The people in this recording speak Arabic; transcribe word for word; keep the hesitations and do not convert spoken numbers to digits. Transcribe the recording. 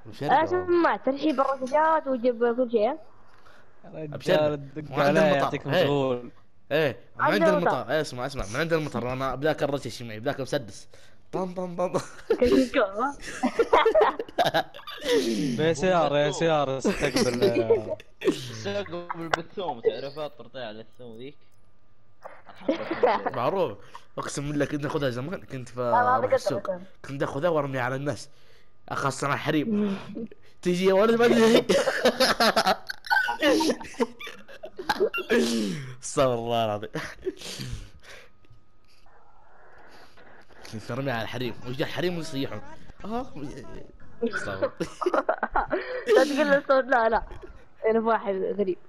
انا سمعت ترحيب الرشاشات وجيب كل شيء. رجال الدق عليه يعطيك مشغول. ايه من عند المطار. ايه اسمع اسمع، من عند المطار انا بذاك الرشاش معي، بذاك مسدس. طن طن طن. يا سيارة يا سيارة استقبل. استقبل بالثوم، تعرفها الترطيع على الثوم ذيك. معروف. اقسم بالله كنت اخذها زمان، كنت اروح السوق كنت اخذها وارميها على الناس، اخاص انا حريم. تجي يا ولد ما ادري. استغفر الله العظيم. كنت ارميها على الحريم، ويجي الحريم ويصيحون. اه استغفر. لا تقول له صوت، لا لا انا واحد غريب.